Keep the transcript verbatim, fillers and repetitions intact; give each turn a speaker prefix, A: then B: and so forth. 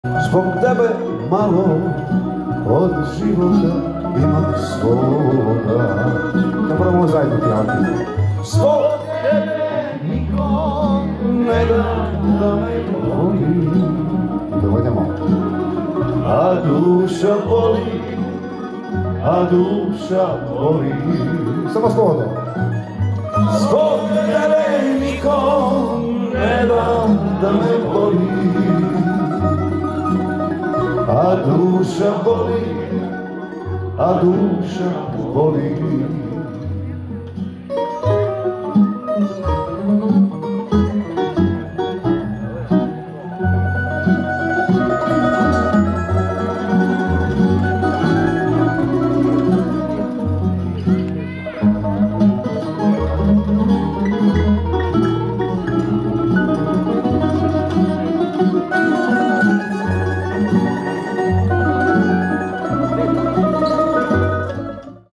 A: Zbog tebe malo od života imam svoga. Da moramo zajedno pjevati. Zbog tebe nikom ne da da me voli. Dovodimo. A duša boli, a duša boli. Samo slovo. Zbog tebe nikom ne da da me voli. A duša boli, a duša boli.